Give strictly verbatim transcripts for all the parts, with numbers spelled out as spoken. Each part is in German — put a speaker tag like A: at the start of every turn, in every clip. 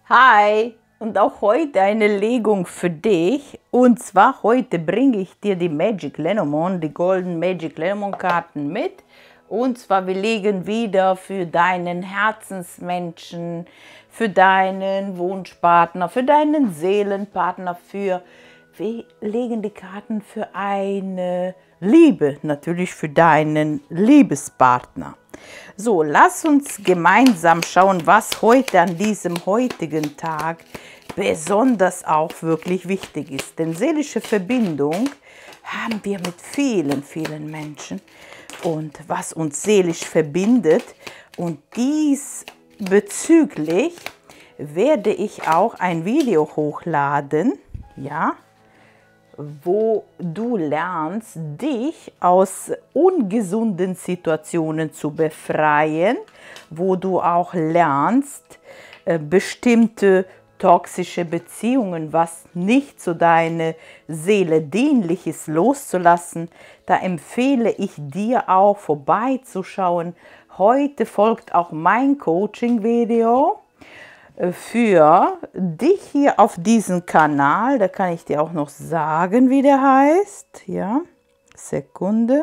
A: Hi, und auch heute eine Legung für dich. Und zwar heute bringe ich dir die Magic Lenormand, die Golden Magic Lenormand Karten mit. Und zwar wir legen wieder für deinen Herzensmenschen, für deinen Wunschpartner, für deinen Seelenpartner, für wir legen die Karten für eine Liebe, natürlich für deinen Liebespartner. So, lass uns gemeinsam schauen, was heute an diesem heutigen Tag besonders auch wirklich wichtig ist. Denn seelische Verbindung haben wir mit vielen, vielen Menschen und was uns seelisch verbindet. Und diesbezüglich werde ich auch ein Video hochladen, ja, wo du lernst, dich aus ungesunden Situationen zu befreien, wo du auch lernst, bestimmte toxische Beziehungen, was nicht zu deiner Seele dienlich ist, loszulassen. Da empfehle ich dir auch vorbeizuschauen. Heute folgt auch mein Coaching-Video für dich hier auf diesem Kanal. Da kann ich dir auch noch sagen, wie der heißt. Ja, Sekunde.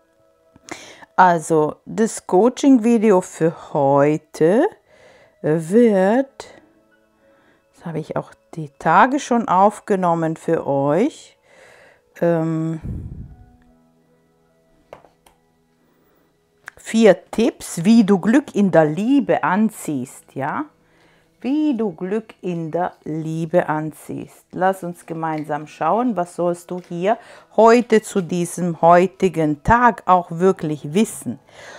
A: Also das Coaching-Video für heute wird, das habe ich auch die Tage schon aufgenommen für euch, ähm, vier Tipps, wie du Glück in der Liebe anziehst, ja. Wie du Glück in der Liebe anziehst. Lass uns gemeinsam schauen, was sollst du hier heute zu diesem heutigen Tag auch wirklich wissen.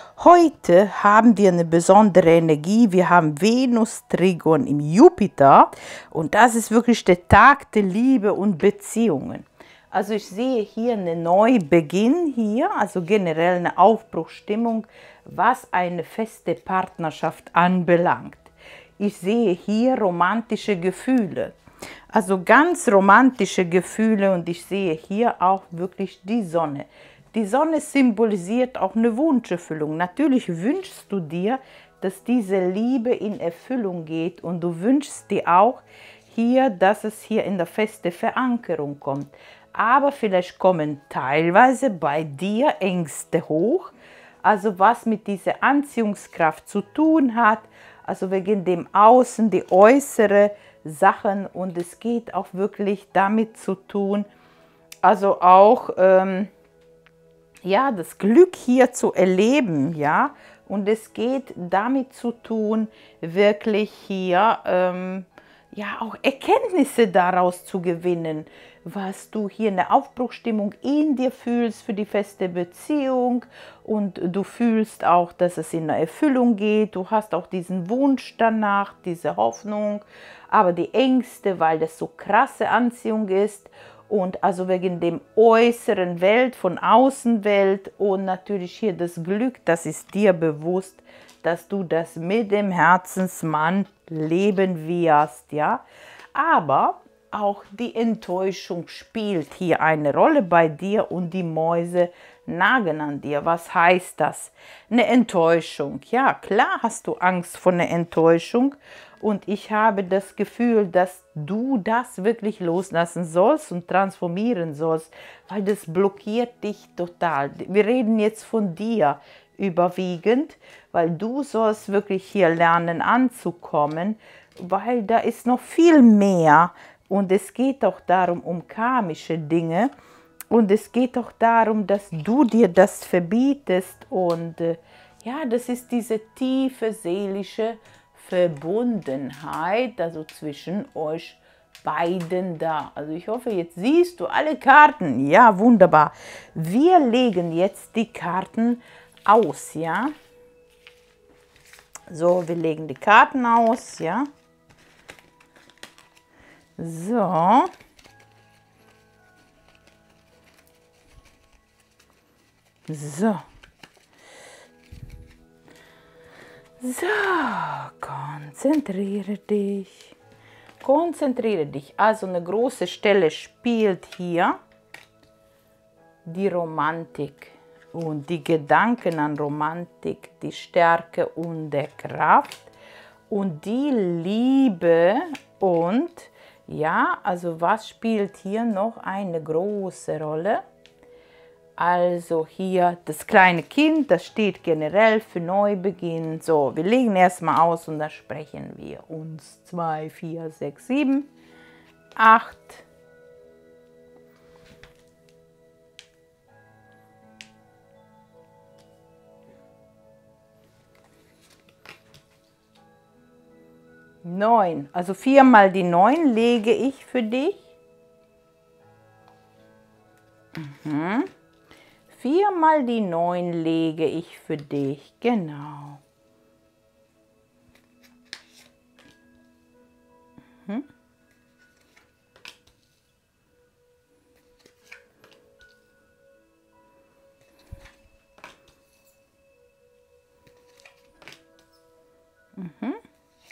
A: Heute haben wir eine besondere Energie. Wir haben Venus Trigon im Jupiter und das ist wirklich der Tag der Liebe und Beziehungen. Also ich sehe hier einen Neubeginn hier, also generell eine Aufbruchsstimmung, was eine feste Partnerschaft anbelangt. Ich sehe hier romantische Gefühle, also ganz romantische Gefühle, und ich sehe hier auch wirklich die Sonne. Die Sonne symbolisiert auch eine Wunscherfüllung. Natürlich wünschst du dir, dass diese Liebe in Erfüllung geht, und du wünschst dir auch hier, dass es hier in der feste Verankerung kommt. Aber vielleicht kommen teilweise bei dir Ängste hoch, also was mit dieser Anziehungskraft zu tun hat. Also wegen dem Außen, die äußere Sachen, und es geht auch wirklich damit zu tun, also auch ähm, ja, das Glück hier zu erleben, ja, und es geht damit zu tun, wirklich hier ähm, ja auch Erkenntnisse daraus zu gewinnen, was du hier eine Aufbruchsstimmung in dir fühlst für die feste Beziehung, und du fühlst auch, dass es in eine Erfüllung geht. Du hast auch diesen Wunsch danach, diese Hoffnung, aber die Ängste, weil das so krasse Anziehung ist, und also wegen dem äußeren Welt, von Außenwelt, und natürlich hier das Glück, das ist dir bewusst, dass du das mit dem Herzensmann leben wirst, ja. Aber auch die Enttäuschung spielt hier eine Rolle bei dir, und die Mäuse nagen an dir. Was heißt das? Eine Enttäuschung. Ja, klar hast du Angst vor einer Enttäuschung, und ich habe das Gefühl, dass du das wirklich loslassen sollst und transformieren sollst, weil das blockiert dich total. Wir reden jetzt von dir überwiegend, weil du sollst wirklich hier lernen anzukommen, weil da ist noch viel mehr, und es geht auch darum, um karmische Dinge, und es geht auch darum, dass du dir das verbietest, und äh, ja, das ist diese tiefe seelische Verbundenheit, also zwischen euch beiden da. Also ich hoffe, jetzt siehst du alle Karten. Ja, wunderbar. Wir legen jetzt die Karten aus, ja. So, wir legen die Karten aus, ja. So. So. So, konzentriere dich. Konzentriere dich. Also eine große Stelle spielt hier die Romantik und die Gedanken an Romantik, die Stärke und der Kraft. Und die Liebe, Ja, also was spielt hier noch eine große Rolle? Also hier das kleine Kind, das steht generell für Neubeginn. So, wir legen erstmal aus und da sprechen wir uns. zwei, vier, sechs, sieben, acht. neun. Also viermal die neun lege ich für dich. Mhm. Viermal die neun lege ich für dich, genau. Mhm. Mhm.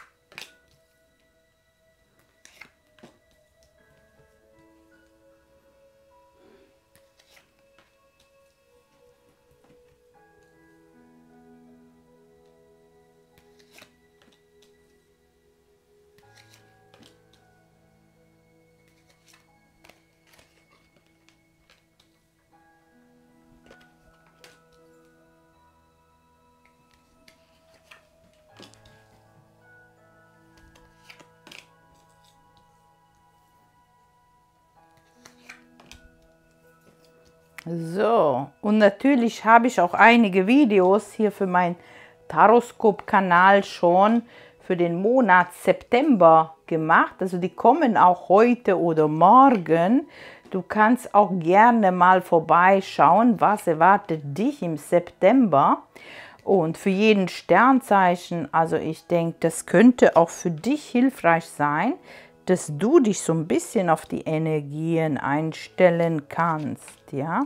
A: So, und natürlich habe ich auch einige Videos hier für meinen Taroskop-Kanal schon für den Monat September gemacht. Also die kommen auch heute oder morgen. Du kannst auch gerne mal vorbeischauen, was erwartet dich im September. Und für jeden Sternzeichen, also ich denke, das könnte auch für dich hilfreich sein, dass du dich so ein bisschen auf die Energien einstellen kannst, ja.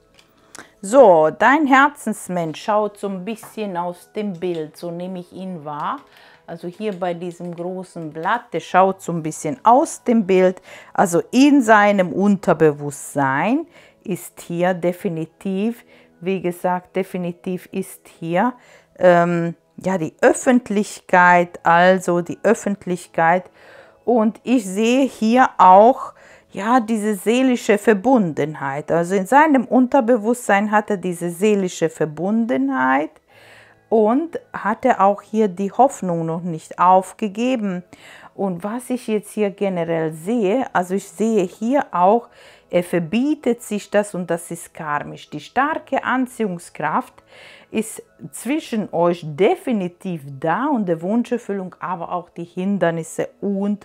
A: So, dein Herzensmensch schaut so ein bisschen aus dem Bild, so nehme ich ihn wahr. Also hier bei diesem großen Blatt, der schaut so ein bisschen aus dem Bild, also in seinem Unterbewusstsein ist hier definitiv, wie gesagt, definitiv ist hier ähm, ja die Öffentlichkeit, also die Öffentlichkeit. Und ich sehe hier auch, ja, diese seelische Verbundenheit. Also in seinem Unterbewusstsein hat er diese seelische Verbundenheit und hat er auch hier die Hoffnung noch nicht aufgegeben. Und was ich jetzt hier generell sehe, also ich sehe hier auch, er verbietet sich das und das ist karmisch. Die starke Anziehungskraft ist zwischen euch definitiv da und der Wunscherfüllung, aber auch die Hindernisse und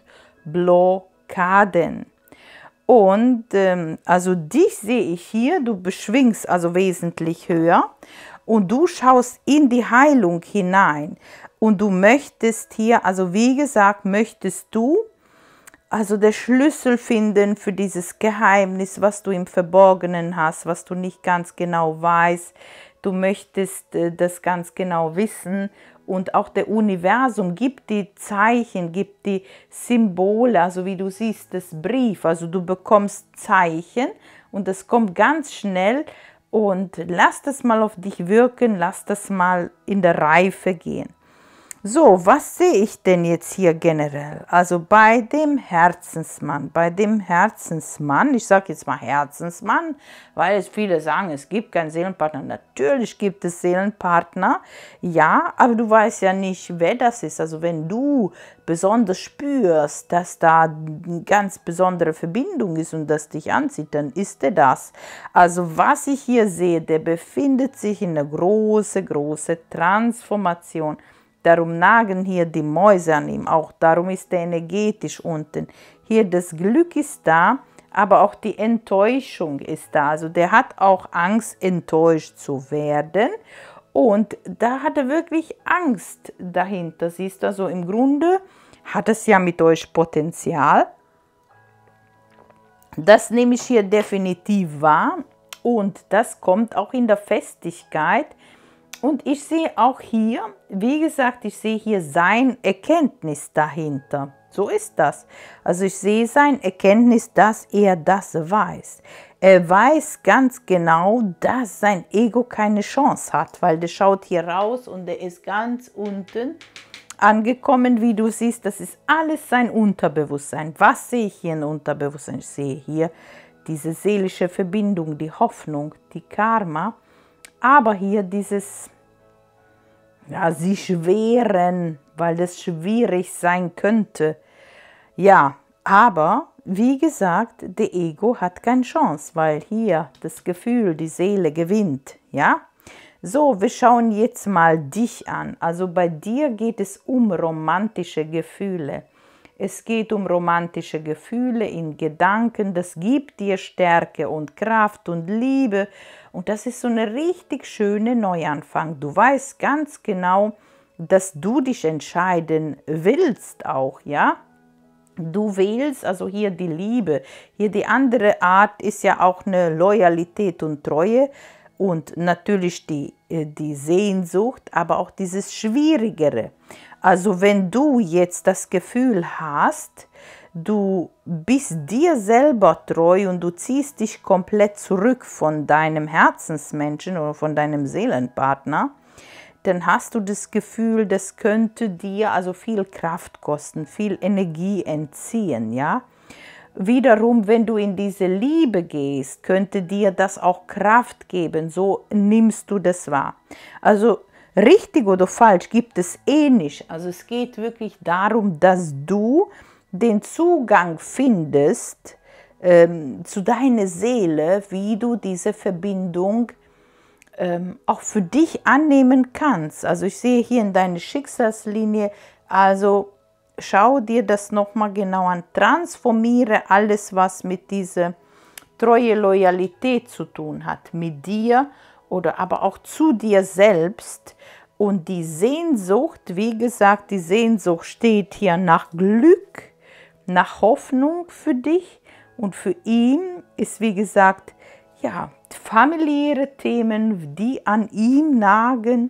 A: Blockaden. Und ähm, also dich sehe ich hier, du beschwingst also wesentlich höher und du schaust in die Heilung hinein. Und du möchtest hier, also wie gesagt, möchtest du also der Schlüssel finden für dieses Geheimnis, was du im Verborgenen hast, was du nicht ganz genau weißt. Du möchtest äh, das ganz genau wissen und auch der Universum gibt die Zeichen, gibt die Symbole, also wie du siehst, das Brief, also du bekommst Zeichen und das kommt ganz schnell und lass das mal auf dich wirken, lass das mal in der Reife gehen. So, was sehe ich denn jetzt hier generell? Also bei dem Herzensmann, bei dem Herzensmann, ich sage jetzt mal Herzensmann, weil es viele sagen, es gibt keinen Seelenpartner. Natürlich gibt es Seelenpartner, ja, aber du weißt ja nicht, wer das ist. Also wenn du besonders spürst, dass da eine ganz besondere Verbindung ist und das dich anzieht, dann ist er das. Also was ich hier sehe, der befindet sich in einer großen, großen Transformation. Darum nagen hier die Mäuse an ihm, auch darum ist er energetisch unten. Hier das Glück ist da, aber auch die Enttäuschung ist da. Also der hat auch Angst, enttäuscht zu werden. Und da hat er wirklich Angst dahinter. Siehst du, also im Grunde hat es ja mit euch Potenzial. Das nehme ich hier definitiv wahr. Und das kommt auch in der Festigkeit. Und ich sehe auch hier, wie gesagt, ich sehe hier sein Erkenntnis dahinter. So ist das. Also ich sehe sein Erkenntnis, dass er das weiß. Er weiß ganz genau, dass sein Ego keine Chance hat, weil der schaut hier raus und der ist ganz unten. angekommen, wie du siehst. Das ist alles sein Unterbewusstsein. Was sehe ich hier in Unterbewusstsein? Ich sehe hier diese seelische Verbindung, die Hoffnung, die Karma, aber hier dieses, ja, sich wehren, weil das schwierig sein könnte. Ja, aber wie gesagt, der Ego hat keine Chance, weil hier das Gefühl, die Seele gewinnt, ja. So, wir schauen jetzt mal dich an. Also bei dir geht es um romantische Gefühle. Es geht um romantische Gefühle in Gedanken. Das gibt dir Stärke und Kraft und Liebe. Und das ist so eine richtig schöne Neuanfang. Du weißt ganz genau, dass du dich entscheiden willst auch, ja. Du wählst also hier die Liebe. Hier die andere Art ist ja auch eine Loyalität und Treue. Und natürlich die, die Sehnsucht, aber auch dieses Schwierigere. Also wenn du jetzt das Gefühl hast, du bist dir selber treu und du ziehst dich komplett zurück von deinem Herzensmenschen oder von deinem Seelenpartner, dann hast du das Gefühl, das könnte dir also viel Kraft kosten, viel Energie entziehen, ja. Wiederum, wenn du in diese Liebe gehst, könnte dir das auch Kraft geben, so nimmst du das wahr. Also richtig oder falsch gibt es eh nicht. Also es geht wirklich darum, dass du den Zugang findest ähm, zu deiner Seele, wie du diese Verbindung ähm, auch für dich annehmen kannst. Also ich sehe hier in deiner Schicksalslinie, also schau dir das nochmal genau an. Transformiere alles, was mit dieser treue Loyalität zu tun hat. Mit dir oder aber auch zu dir selbst. Und die Sehnsucht, wie gesagt, die Sehnsucht steht hier nach Glück, nach Hoffnung für dich. Und für ihn ist, wie gesagt, ja, familiäre Themen, die an ihm nagen,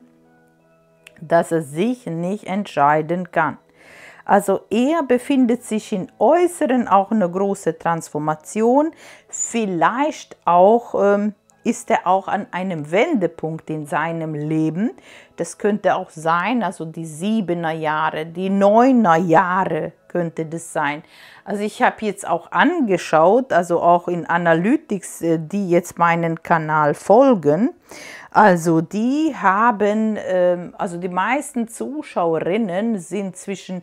A: dass er sich nicht entscheiden kann. Also er befindet sich in Äußeren auch eine große Transformation. Vielleicht auch ähm, ist er auch an einem Wendepunkt in seinem Leben. Das könnte auch sein, also die siebener Jahre, die neuner Jahre könnte das sein. Also ich habe jetzt auch angeschaut, also auch in Analytics, die jetzt meinen Kanal folgen. Also die haben, ähm, also die meisten Zuschauerinnen sind zwischen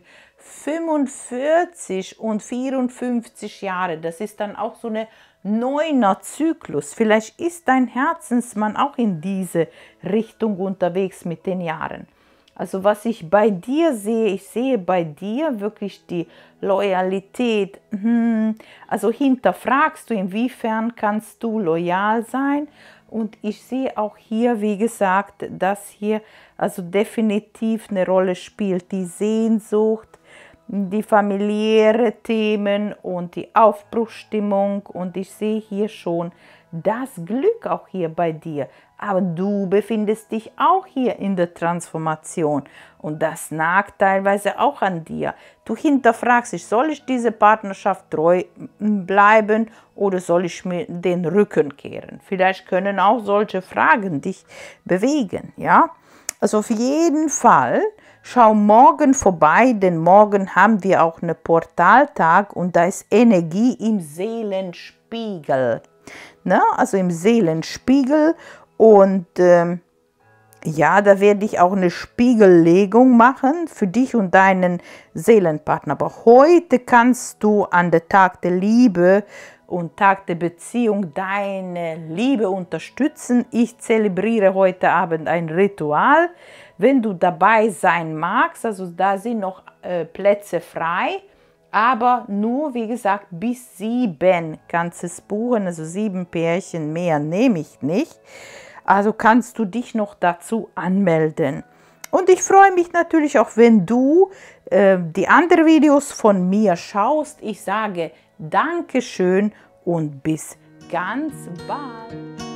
A: fünfundvierzig und vierundfünfzig Jahre. Das ist dann auch so eine neuner Zyklus. Vielleicht ist dein Herzensmann auch in diese Richtung unterwegs mit den Jahren. Also was ich bei dir sehe, ich sehe bei dir wirklich die Loyalität. Also hinterfragst du, inwiefern kannst du loyal sein. Und ich sehe auch hier, wie gesagt, dass hier also definitiv eine Rolle spielt die Sehnsucht, die familiäre Themen und die Aufbruchsstimmung. Und ich sehe hier schon das Glück auch hier bei dir. Aber du befindest dich auch hier in der Transformation. Und das nagt teilweise auch an dir. Du hinterfragst dich, soll ich diese Partnerschaft treu bleiben oder soll ich mir den Rücken kehren? Vielleicht können auch solche Fragen dich bewegen, ja? Also auf jeden Fall schau morgen vorbei, denn morgen haben wir auch einen Portaltag und da ist Energie im Seelenspiegel. Ne? Also im Seelenspiegel und ähm, ja, da werde ich auch eine Spiegellegung machen für dich und deinen Seelenpartner. Aber heute kannst du an der Tag der Liebe und Tag der Beziehung deine Liebe unterstützen. Ich zelebriere heute Abend ein Ritual. Wenn du dabei sein magst, also da sind noch äh, Plätze frei, aber nur, wie gesagt, bis sieben kannst du es buchen, also sieben Pärchen mehr nehme ich nicht. Also kannst du dich noch dazu anmelden. Und ich freue mich natürlich auch, wenn du äh, die anderen Videos von mir schaust. Ich sage Dankeschön und bis ganz bald.